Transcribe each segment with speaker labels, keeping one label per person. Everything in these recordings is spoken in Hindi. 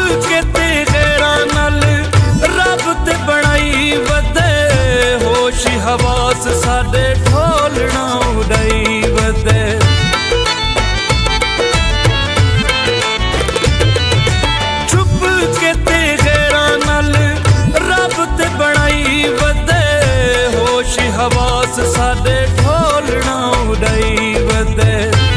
Speaker 1: के ते गैरा नल रब ते बनाई वदे होश हवास साडे ढोलना उड़ाई वदे छुप के ते गैरा नल रब ते बनाई वदे होश हवास साडे ढोलना उड़ाई वदे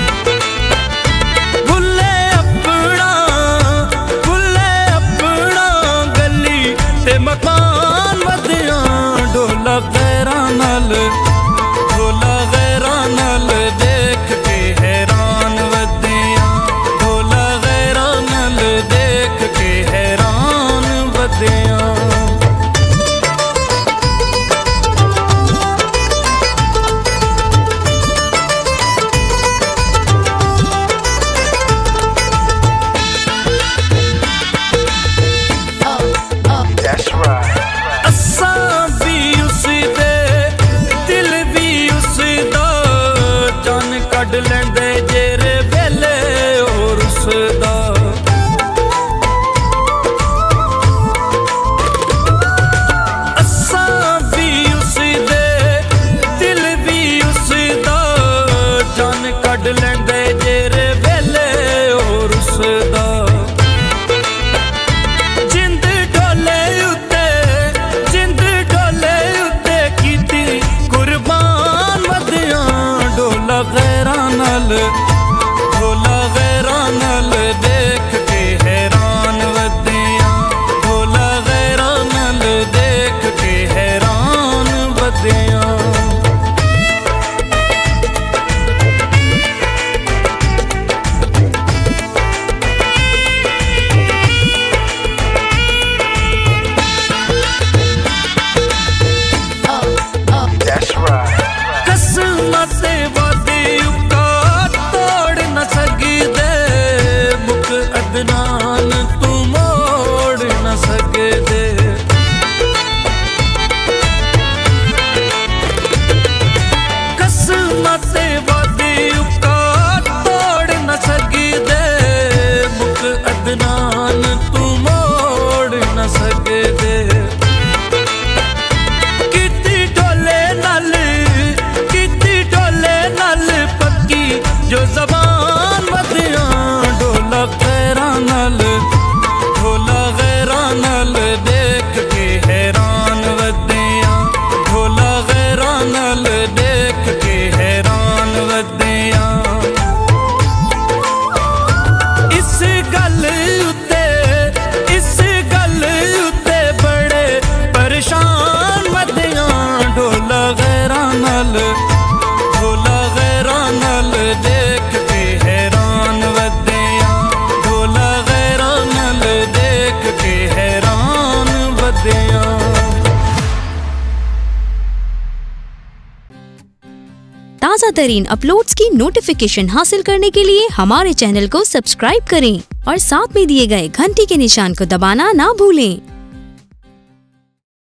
Speaker 1: मकान वधिया ढोला गैरा नल देख के हैरान वधिया ढोला गैरा नल देख के हैरान वधिया कड लेंदे जेरे वेले और उसदा असा भी उसदे दिल भी उसदा जान कड लेंदे जेरे वेले और उसदा जिंद ढोले उत्ते कीती कुर्बान वधिया ढोला गैरा नल देख के हैरान वधिया ढोला गैरा नल देख के हैरान वधिया कसमते वादे तोड़ न सकी दे मुख अदनान तू मोड़ न सके दे कसमते वादे तोड़ न सकी दे मुख अदनान तू मोड़ न सके दे जो जबान वधिया ढोला गैरा नल देख के हैरान वधिया ढोला गैरा नल देख के हैरान वधिया इस गल उत्ते बड़े परेशान वधिया ढोला गैरा नल देख के हैरान वधिया ढोला गैरा नल देख के हैरान वधिया।
Speaker 2: ताज़ा तरीन अपलोड्स की नोटिफिकेशन हासिल करने के लिए हमारे चैनल को सब्सक्राइब करें और साथ में दिए गए घंटी के निशान को दबाना ना भूलें।